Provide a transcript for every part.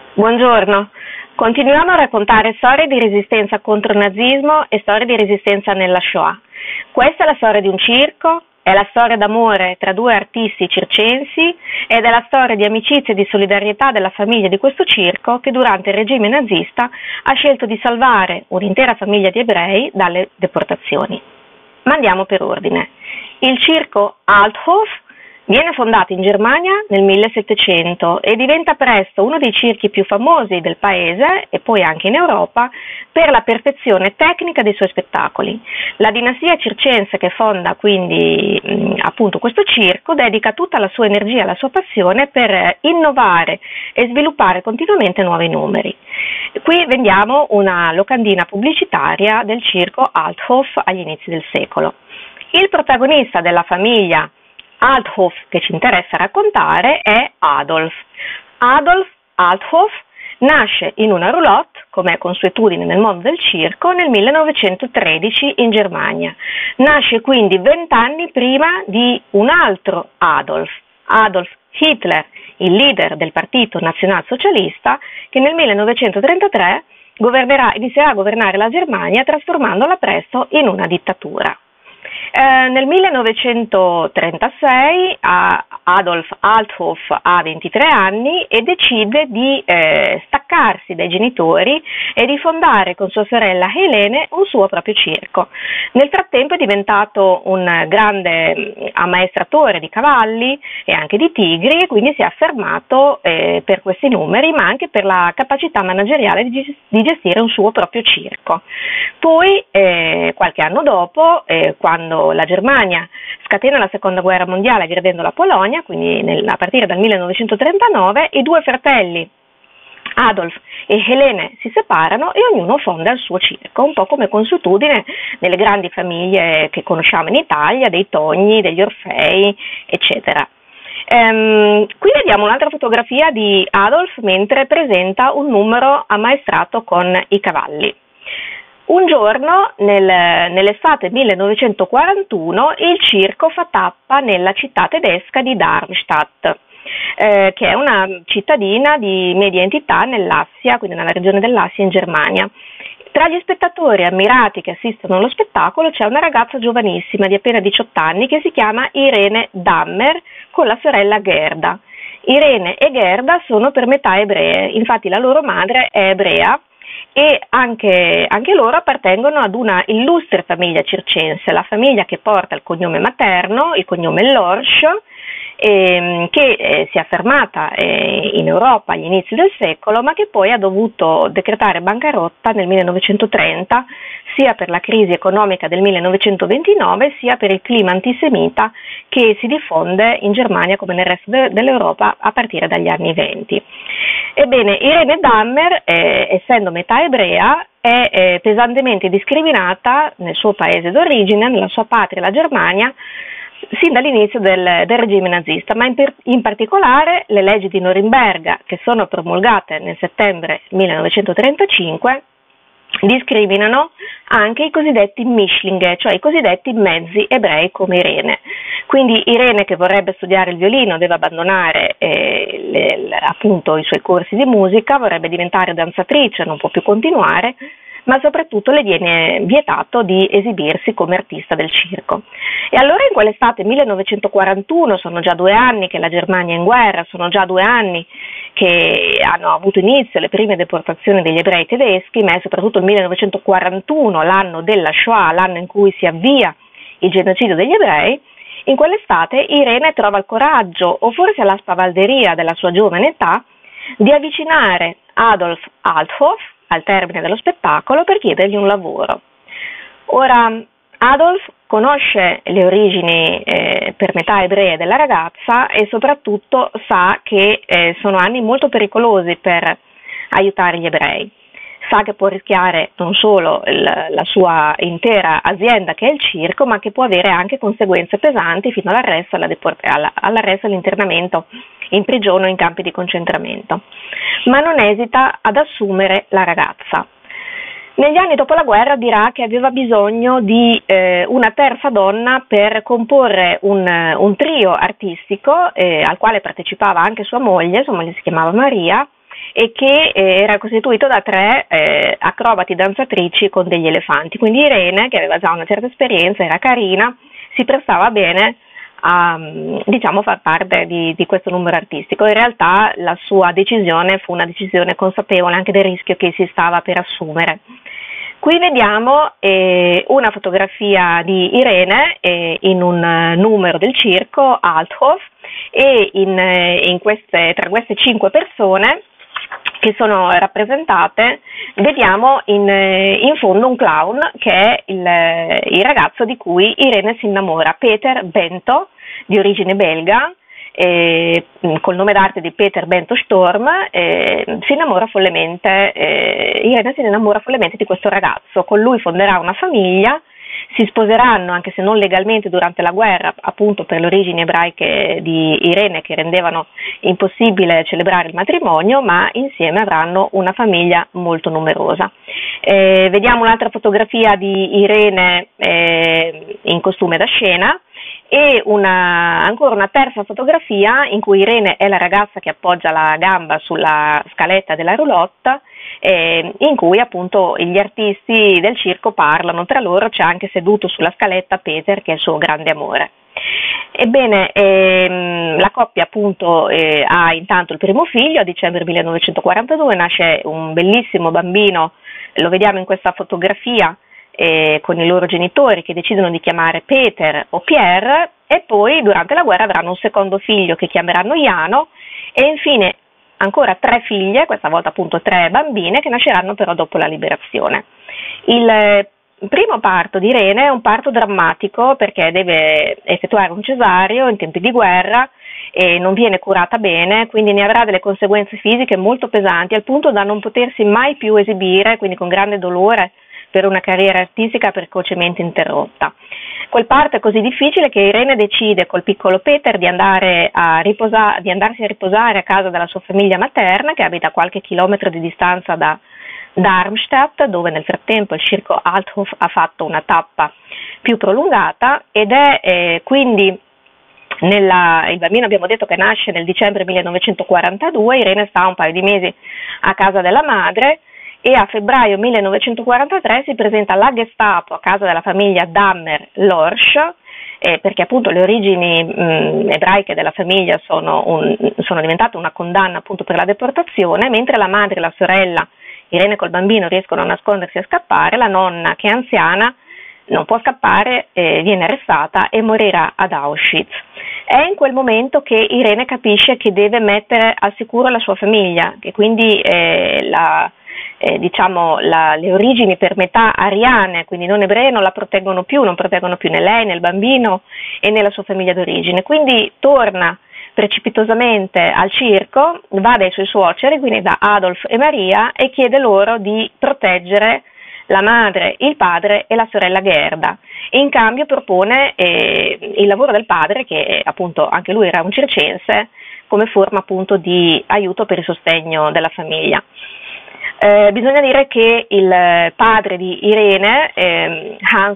Buongiorno, continuiamo a raccontare storie di resistenza contro il nazismo e storie di resistenza nella Shoah. Questa è la storia di un circo, è la storia d'amore tra due artisti circensi ed è la storia di amicizia e di solidarietà della famiglia di questo circo che durante il regime nazista ha scelto di salvare un'intera famiglia di ebrei dalle deportazioni. Ma andiamo per ordine. Il circo Althof viene fondato in Germania nel 1700 e diventa presto uno dei circhi più famosi del paese e poi anche in Europa per la perfezione tecnica dei suoi spettacoli. La dinastia circense che fonda quindi appunto questo circo dedica tutta la sua energia e la sua passione per innovare e sviluppare continuamente nuovi numeri. Qui vediamo una locandina pubblicitaria del circo Althof agli inizi del secolo. Il protagonista della famiglia Althof che ci interessa raccontare è Adolf. Adolf Althof nasce in una roulotte, come è consuetudine nel mondo del circo, nel 1913 in Germania. Nasce quindi 20 anni prima di un altro Adolf, Adolf Hitler, il leader del Partito Nazionalsocialista, che nel 1933 inizierà a governare la Germania trasformandola presto in una dittatura. Nel 1936 Adolf Althof ha 23 anni e decide di staccarsi dai genitori e di fondare con sua sorella Helene un suo proprio circo. Nel frattempo è diventato un grande ammaestratore di cavalli e anche di tigri e quindi si è affermato per questi numeri ma anche per la capacità manageriale di gestire un suo proprio circo. Poi qualche anno dopo, quando la Germania scatena la seconda guerra mondiale aggredendo la Polonia, quindi a partire dal 1939, i due fratelli Adolf e Helene si separano e ognuno fonda il suo circo, un po' come consuetudine nelle grandi famiglie che conosciamo in Italia, dei Togni, degli Orfei, eccetera. Qui vediamo un'altra fotografia di Adolf mentre presenta un numero ammaestrato con i cavalli. Un giorno, nell'estate 1941, il circo fa tappa nella città tedesca di Darmstadt, che è una cittadina di media entità nell'Assia, quindi nella regione dell'Assia in Germania. Tra gli spettatori ammirati che assistono allo spettacolo c'è una ragazza giovanissima di appena 18 anni che si chiama Irene Dammer con la sorella Gerda. Irene e Gerda sono per metà ebree, infatti la loro madre è ebrea, e anche loro appartengono ad una illustre famiglia circense, la famiglia che porta il cognome materno, il cognome Lorsch, che si è affermata in Europa agli inizi del secolo, ma che poi ha dovuto decretare bancarotta nel 1930, sia per la crisi economica del 1929, sia per il clima antisemita che si diffonde in Germania come nel resto dell'Europa a partire dagli anni 20. Ebbene, Irene Dammer, essendo metà ebrea, è pesantemente discriminata nel suo paese d'origine, nella sua patria, la Germania, sin dall'inizio del regime nazista, ma in particolare le leggi di Norimberga, che sono promulgate nel settembre 1935, discriminano anche i cosiddetti Mischlinge, cioè i cosiddetti mezzi ebrei come Irene. Quindi Irene, che vorrebbe studiare il violino, deve abbandonare appunto i suoi corsi di musica, vorrebbe diventare danzatrice, non può più continuare, ma soprattutto le viene vietato di esibirsi come artista del circo. E allora in quell'estate 1941, sono già 2 anni che la Germania è in guerra, sono già 2 anni che hanno avuto inizio le prime deportazioni degli ebrei tedeschi, ma è soprattutto il 1941, l'anno della Shoah, l'anno in cui si avvia il genocidio degli ebrei. In quell'estate Irene trova il coraggio, o forse la spavalderia della sua giovane età, di avvicinare Adolf Althof al termine dello spettacolo per chiedergli un lavoro. Ora, Adolf conosce le origini per metà ebree della ragazza e soprattutto sa che sono anni molto pericolosi per aiutare gli ebrei. Sa che può rischiare non solo la sua intera azienda che è il circo, ma che può avere anche conseguenze pesanti fino all'arresto e all'internamento in prigione o in campi di concentramento. Ma non esita ad assumere la ragazza. Negli anni dopo la guerra dirà che aveva bisogno di una terza donna per comporre un trio artistico al quale partecipava anche sua moglie si chiamava Maria, e che era costituito da 3 acrobati danzatrici con degli elefanti. Quindi Irene, che aveva già una certa esperienza, era carina, si prestava bene a, diciamo, far parte di questo numero artistico. In realtà la sua decisione fu una decisione consapevole anche del rischio che si stava per assumere. Qui vediamo una fotografia di Irene in un numero del circo Althoff, e tra queste 5 persone che sono rappresentate vediamo in fondo un clown che è il ragazzo di cui Irene si innamora, Peter Bento, di origine belga, col nome d'arte di Peter Bento Storm. Irene si innamora follemente di questo ragazzo, con lui fonderà una famiglia, si sposeranno anche se non legalmente durante la guerra, appunto per le origini ebraiche di Irene che rendevano impossibile celebrare il matrimonio, ma insieme avranno una famiglia molto numerosa. Vediamo un'altra fotografia di Irene in costume da scena, e ancora una terza fotografia in cui Irene è la ragazza che appoggia la gamba sulla scaletta della roulotte, in cui appunto gli artisti del circo parlano tra loro. C'è anche seduto sulla scaletta Peter, che è il suo grande amore. Ebbene, la coppia appunto ha intanto il primo figlio. A dicembre 1942 nasce un bellissimo bambino, lo vediamo in questa fotografia, con i loro genitori che decidono di chiamare Peter o Pierre, e poi durante la guerra avranno un secondo figlio che chiameranno Jano, e infine ancora 3 figlie, questa volta appunto 3 bambine, che nasceranno però dopo la liberazione. Il primo parto di Irene è un parto drammatico perché deve effettuare un cesareo in tempi di guerra e non viene curata bene, quindi ne avrà delle conseguenze fisiche molto pesanti, al punto da non potersi mai più esibire, quindi con grande dolore per una carriera artistica precocemente interrotta. Quel parto è così difficile che Irene decide col piccolo Peter di andarsi a riposare a casa della sua famiglia materna, che abita a qualche chilometro di distanza da Darmstadt, dove nel frattempo il circo Althoff ha fatto una tappa più prolungata, ed è quindi il bambino, abbiamo detto che nasce nel dicembre 1942, Irene sta un paio di mesi a casa della madre, e a febbraio 1943 si presenta alla Gestapo a casa della famiglia Dammer-Lorsch, perché appunto le origini ebraiche della famiglia sono diventate una condanna appunto per la deportazione, mentre la madre e la sorella, Irene col bambino, riescono a nascondersi e a scappare. La nonna, che è anziana, non può scappare, viene arrestata e morirà ad Auschwitz. È in quel momento che Irene capisce che deve mettere al sicuro la sua famiglia, che quindi le origini per metà ariane, quindi non ebree, non proteggono più né lei, né il bambino e né la sua famiglia d'origine. Quindi torna precipitosamente al circo, va dai suoi suoceri, quindi da Adolf e Maria, e chiede loro di proteggere la madre, il padre e la sorella Gerda, e in cambio propone il lavoro del padre, che appunto anche lui era un circense, come forma appunto di aiuto per il sostegno della famiglia. Bisogna dire che il padre di Irene, Hans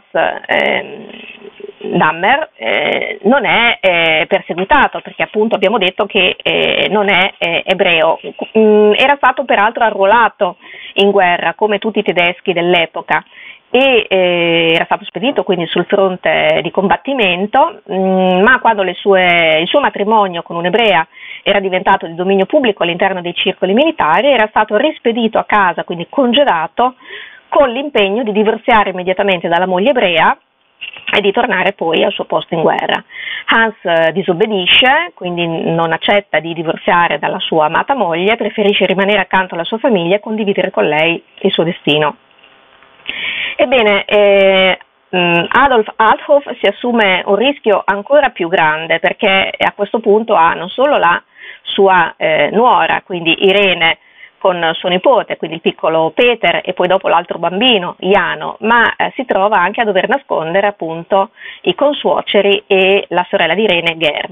Dammer, non è perseguitato, perché appunto abbiamo detto che non è ebreo. Era stato peraltro arruolato in guerra come tutti i tedeschi dell'epoca, e era stato spedito quindi sul fronte di combattimento, ma quando il suo matrimonio con un'ebrea era diventato di dominio pubblico all'interno dei circoli militari, era stato rispedito a casa, quindi congedato, con l'impegno di divorziare immediatamente dalla moglie ebrea e di tornare poi al suo posto in guerra. Hans disobbedisce, quindi non accetta di divorziare dalla sua amata moglie, preferisce rimanere accanto alla sua famiglia e condividere con lei il suo destino. Ebbene, Adolf Althoff si assume un rischio ancora più grande, perché a questo punto ha non solo la sua nuora, quindi Irene, con suo nipote, quindi il piccolo Peter, e poi dopo l'altro bambino, Jano, ma si trova anche a dover nascondere appunto i consuoceri e la sorella di Irene, Gerda.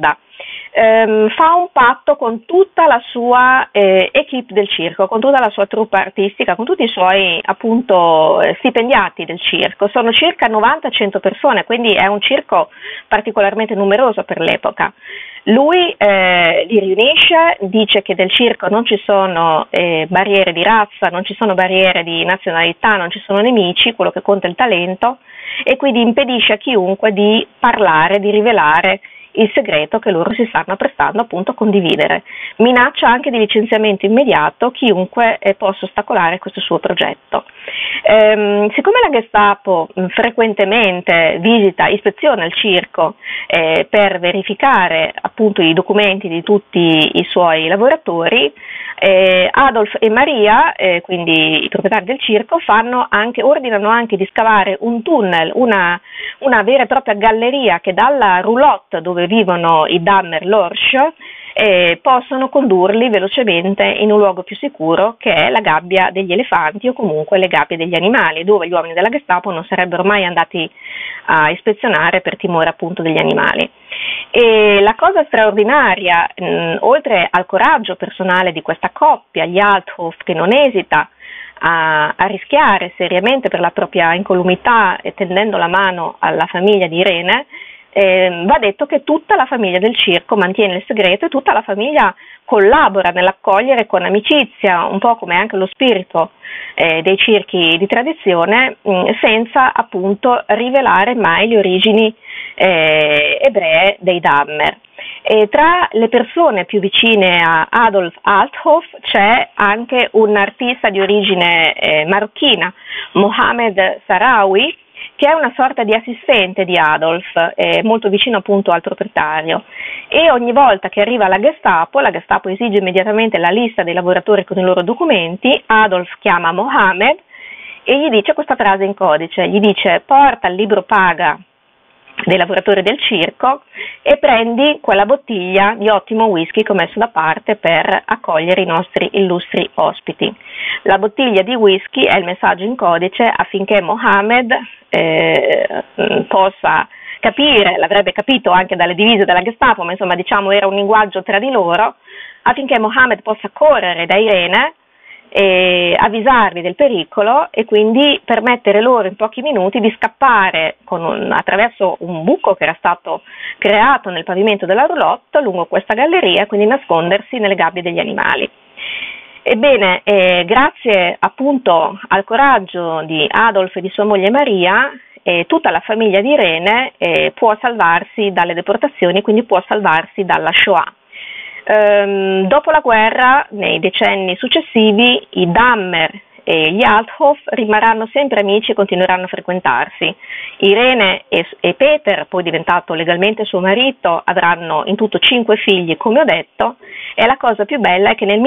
fa un patto con tutta la sua equipe del circo, con tutta la sua troupe artistica, con tutti i suoi appunto stipendiati del circo. Sono circa 90-100 persone, quindi è un circo particolarmente numeroso per l'epoca. Lui li riunisce, dice che del circo non ci sono barriere di razza, non ci sono barriere di nazionalità, non ci sono nemici, quello che conta è il talento, e quindi impedisce a chiunque di parlare, di rivelare il segreto che loro si stanno apprestando appunto a condividere. Minaccia anche di licenziamento immediato chiunque possa ostacolare questo suo progetto. Siccome la Gestapo frequentemente ispeziona il circo per verificare appunto i documenti di tutti i suoi lavoratori, Adolf e Maria, quindi i proprietari del circo, ordinano anche di scavare un tunnel, una vera e propria galleria che dalla roulotte dove vivono i Dammer Lorsch possono condurli velocemente in un luogo più sicuro, che è la gabbia degli elefanti o comunque le gabbie degli animali, dove gli uomini della Gestapo non sarebbero mai andati a ispezionare per timore appunto degli animali. E la cosa straordinaria, oltre al coraggio personale di questa coppia, gli Althoff, che non esita a rischiare seriamente per la propria incolumità e tendendo la mano alla famiglia di Irene, va detto che tutta la famiglia del circo mantiene il segreto e tutta la famiglia collabora nell'accogliere con amicizia, un po' come anche lo spirito dei circhi di tradizione, senza appunto rivelare mai le origini ebree dei Dammer. E tra le persone più vicine a Adolf Althoff c'è anche un artista di origine marocchina, Mohamed Sarawi, che è una sorta di assistente di Adolf, molto vicino appunto al proprietario, e ogni volta che arriva la Gestapo esige immediatamente la lista dei lavoratori con i loro documenti. Adolf chiama Mohamed e gli dice questa frase in codice, gli dice: porta il libro paga dei lavoratori del circo e prendi quella bottiglia di ottimo whisky che ho messo da parte per accogliere i nostri illustri ospiti. La bottiglia di whisky è il messaggio in codice affinché Mohamed possa capire, l'avrebbe capito anche dalle divise della Gestapo, ma insomma diciamo era un linguaggio tra di loro, affinché Mohamed possa correre da Irene e avvisarli del pericolo e quindi permettere loro in pochi minuti di scappare attraverso un buco che era stato creato nel pavimento della roulotte lungo questa galleria, e quindi nascondersi nelle gabbie degli animali. Ebbene, grazie appunto al coraggio di Adolf e di sua moglie Maria, tutta la famiglia di Irene può salvarsi dalle deportazioni e quindi può salvarsi dalla Shoah. Dopo la guerra, nei decenni successivi, i Dammer e gli Althoff rimarranno sempre amici e continueranno a frequentarsi. Irene e Peter, poi diventato legalmente suo marito, avranno in tutto 5 figli, come ho detto, e la cosa più bella è che nel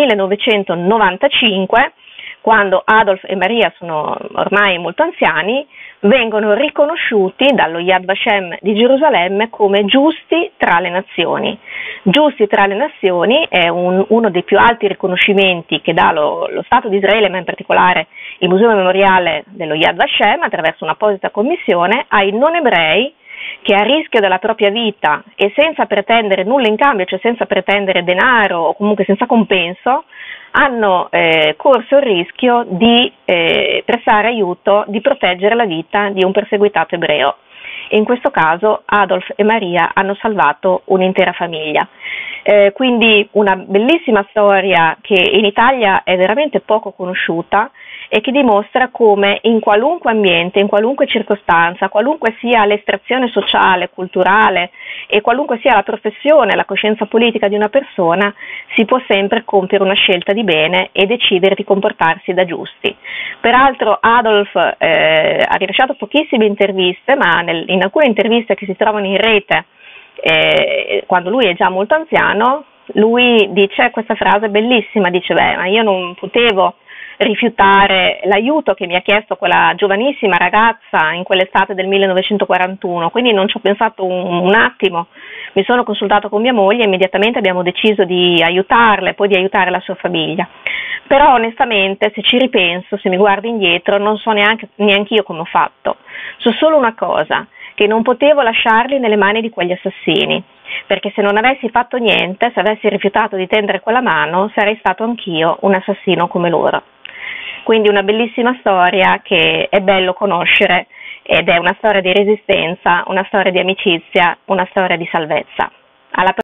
1995, quando Adolf e Maria sono ormai molto anziani, vengono riconosciuti dallo Yad Vashem di Gerusalemme come giusti tra le nazioni. Giusti tra le nazioni è uno dei più alti riconoscimenti che dà lo Stato di Israele, ma in particolare il Museo Memoriale dello Yad Vashem, attraverso un'apposita commissione, ai non ebrei che a rischio della propria vita e senza pretendere nulla in cambio, cioè senza pretendere denaro o comunque senza compenso, hanno corso il rischio di prestare aiuto, di proteggere la vita di un perseguitato ebreo. E in questo caso Adolf e Maria hanno salvato un'intera famiglia. Quindi una bellissima storia che in Italia è veramente poco conosciuta e che dimostra come in qualunque ambiente, in qualunque circostanza, qualunque sia l'estrazione sociale, culturale e qualunque sia la professione, la coscienza politica di una persona, si può sempre compiere una scelta di bene e decidere di comportarsi da giusti. Peraltro Adolf ha rilasciato pochissime interviste, ma in alcune interviste che si trovano in rete, quando lui è già molto anziano, lui dice questa frase bellissima, dice: ma io non potevo rifiutare l'aiuto che mi ha chiesto quella giovanissima ragazza in quell'estate del 1941, quindi non ci ho pensato un attimo, mi sono consultato con mia moglie e immediatamente abbiamo deciso di aiutarla e poi di aiutare la sua famiglia. Però onestamente, se ci ripenso, se mi guardo indietro, non so neanche io come ho fatto. So solo una cosa, che non potevo lasciarli nelle mani di quegli assassini. perché se non avessi fatto niente, se avessi rifiutato di tendere quella mano, sarei stato anch'io un assassino come loro. Quindi una bellissima storia che è bello conoscere, ed è una storia di resistenza, una storia di amicizia, una storia di salvezza. Alla